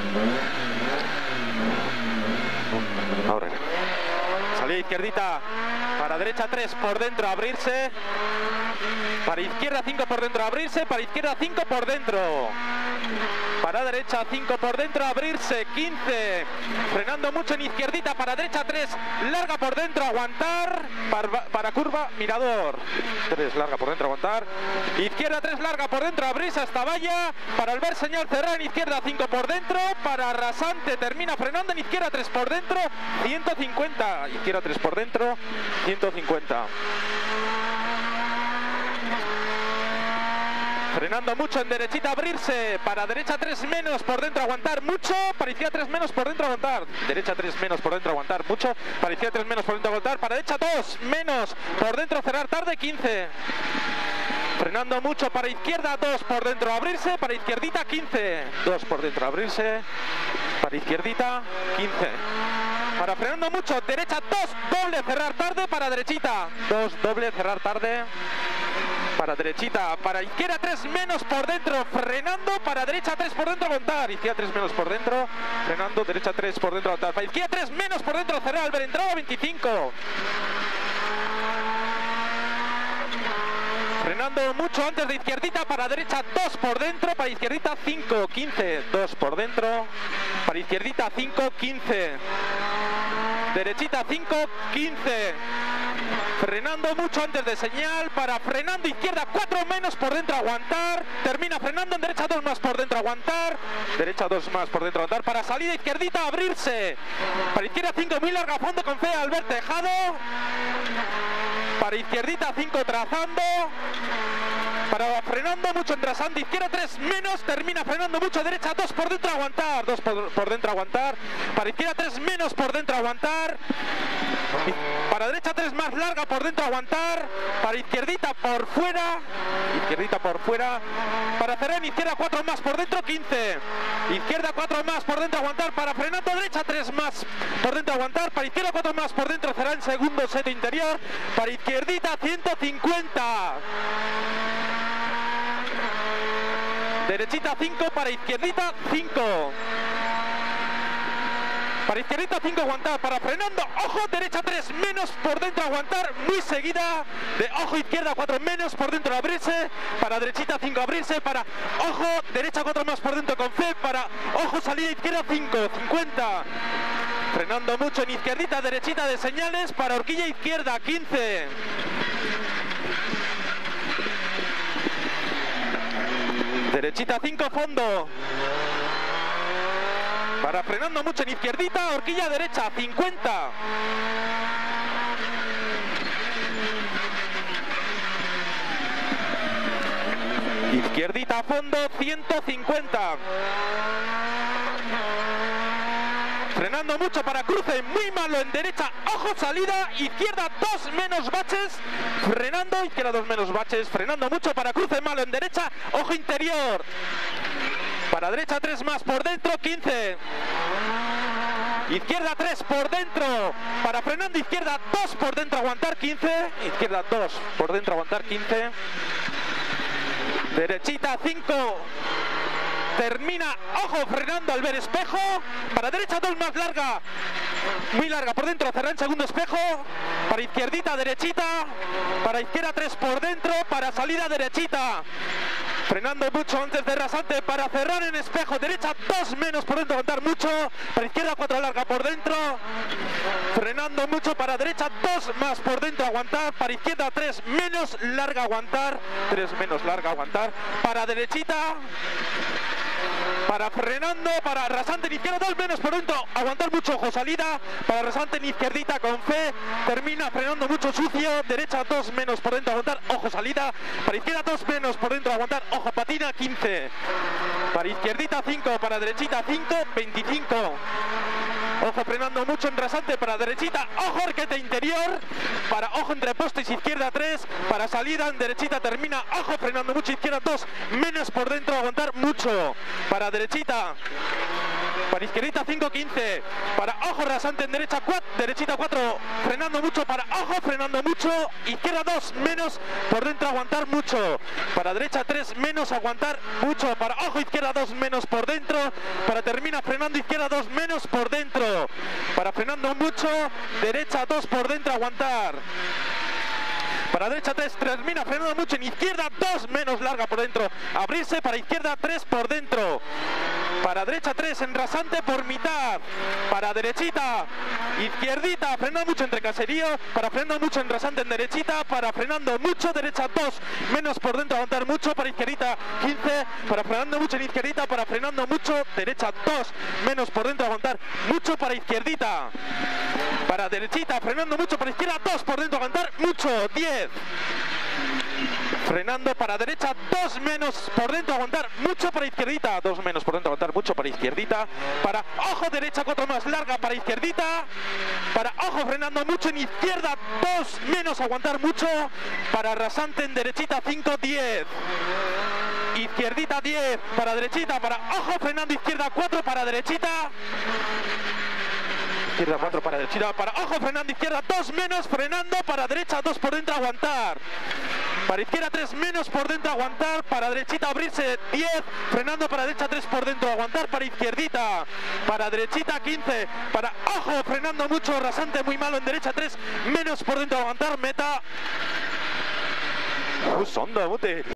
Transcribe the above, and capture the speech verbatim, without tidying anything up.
Ahora. Salida izquierdita para derecha tres por dentro, abrirse. Para izquierda cinco por dentro, abrirse. Para izquierda cinco por dentro. Para derecha cinco por dentro, abrirse. quince. Frenando mucho en izquierdita. Para derecha tres. Larga por dentro, aguantar. Para, para curva, mirador. tres larga por dentro, aguantar. Izquierda tres larga por dentro, abrirse hasta valla. Para el ver señal cerrar en izquierda cinco por dentro. Para rasante, termina frenando en izquierda tres por dentro. ciento cincuenta. Izquierda tres por dentro. ciento cincuenta. Frenando mucho en derechita, abrirse. Para derecha tres menos por dentro, aguantar mucho. Para izquierda tres menos por dentro, aguantar. Derecha tres menos por dentro, aguantar mucho. Para izquierda tres menos por dentro, aguantar. Para derecha dos menos por dentro, cerrar tarde, quince. Frenando mucho para izquierda dos por dentro, abrirse. Para izquierdita quince. dos por dentro, abrirse. Para izquierdita quince. Para frenando mucho, derecha dos, doble, cerrar tarde. Para derechita dos, doble, cerrar tarde. Para derechita, para izquierda tres menos por dentro, frenando. Para derecha tres por dentro, aguantar. Izquierda tres menos por dentro, frenando. Derecha tres por dentro, aguantar. Para izquierda tres menos por dentro, cerrar. Al ver entrada veinticinco. Frenando mucho antes de izquierdita. Para derecha dos por dentro. Para izquierdita cinco, quince. dos por dentro. Para izquierdita cinco, quince. Derechita cinco, quince. Frenando mucho antes de señal. Para frenando izquierda cuatro menos por dentro, aguantar. Termina frenando en derecha dos más por dentro, aguantar. Derecha dos más por dentro, aguantar. Para salida izquierdita, abrirse. Para izquierda cinco, muy larga, fondo con fe, Albert Tejado. Para izquierdita cinco, trazando. Para frenando mucho en trasante, izquierda tres menos, termina frenando mucho, derecha dos por dentro, aguantar. dos por, por dentro, aguantar. Para izquierda tres menos por dentro, aguantar. Para derecha tres más larga por dentro, aguantar. Para izquierdita por fuera. Izquierdita por fuera. Para cerrar en izquierda cuatro más por dentro, quince. Izquierda cuatro más por dentro, aguantar. Para frenando derecha tres más por dentro, aguantar. Para izquierda cuatro más por dentro, cerrar en segundo seto interior. Para izquierdita ciento cincuenta. Derechita cinco, para izquierdita cinco. Para izquierdita cinco, aguantar. Para frenando, ojo, derecha tres menos por dentro, aguantar. Muy seguida. De ojo, izquierda cuatro menos por dentro, abrirse. Para derechita cinco, abrirse. Para ojo, derecha cuatro más por dentro con fe. Para ojo, salida izquierda cinco, cincuenta. Frenando mucho en izquierdita, derechita de señales. Para horquilla izquierda quince. Derechita cinco, fondo. Para frenando mucho en izquierdita, horquilla derecha, cincuenta. Izquierdita, fondo, ciento cincuenta. Frenando mucho para cruce, muy malo en derecha, ojo, salida, izquierda dos menos baches, frenando, izquierda dos menos baches, frenando mucho para cruce, malo en derecha, ojo interior. Para derecha tres más por dentro, quince. Izquierda tres por dentro. Para frenando izquierda dos por dentro, aguantar quince. Izquierda dos por dentro, aguantar quince. Derechita cinco. Termina, ojo, frenando al ver espejo. Para derecha dos más larga. Muy larga por dentro, cerrar en segundo espejo. Para izquierdita, derechita. Para izquierda tres por dentro. Para salida derechita. Frenando mucho antes de rasante para cerrar en espejo. Derecha dos menos por dentro, aguantar mucho. Para izquierda cuatro larga por dentro. Frenando mucho para derecha dos más por dentro, aguantar. Para izquierda tres menos larga, aguantar. tres menos larga, aguantar. Para derechita. Para frenando, para rasante en izquierda dos menos por dentro, aguantar mucho, ojo, salida. Para rasante en izquierdita con fe. Termina frenando mucho sucio. Derecha dos menos por dentro, aguantar, ojo, salida. Para izquierda dos menos por dentro, aguantar, ojo, patina, quince. Para izquierdita cinco, para derechita cinco, veinticinco. Ojo, frenando mucho en rasante para derechita, ojo, horqueta interior. Para ojo entre postes, izquierda tres. Para salida en derechita termina, ojo, frenando mucho, izquierda dos menos por dentro, aguantar mucho. Para derechita para izquierdita cinco, quince, para ojo rasante en derecha cuatro, derechita cuatro, frenando mucho, para ojo, frenando mucho, izquierda dos, menos, por dentro aguantar mucho, para derecha tres, menos, aguantar mucho, para ojo, izquierda dos, menos, por dentro, para termina frenando, izquierda dos, menos, por dentro, para frenando mucho, derecha dos, por dentro, aguantar. Para derecha tres, termina frenando mucho en izquierda dos, menos, larga por dentro, abrirse, para izquierda tres, por dentro, para derecha tres, en rasante por mitad, para derechita, izquierdita, frenando mucho entre caserío, para frenando mucho en rasante en derechita, para frenando mucho, derecha dos, menos por dentro, aguantar mucho, para izquierdita quince, para frenando mucho en izquierdita, para frenando mucho, derecha dos, menos por dentro, aguantar mucho, para izquierdita, para derechita, frenando mucho, para izquierda dos, por dentro, aguantar mucho, diez, frenando para derecha dos, menos por dentro, aguantar mucho, para izquierdita dos, menos por dentro, aguantar mucho, para izquierdita, para ojo derecha cuatro, más larga, para izquierdita, para ojo frenando mucho en izquierda dos, menos, aguantar mucho, para rasante en derechita cinco, diez, izquierdita diez, para derechita, para ojo frenando izquierda cuatro, para derechita, izquierda cuatro, para derechita, para ojo frenando izquierda dos, menos, frenando, para derecha dos, por dentro, aguantar, para izquierda tres, menos, por dentro, aguantar, para derechita abrirse diez, frenando, para derecha tres, por dentro, aguantar, para izquierdita, para derechita quince, para ojo frenando mucho, rasante muy malo en derecha tres, menos, por dentro, aguantar, meta. Uh, sonda, bote.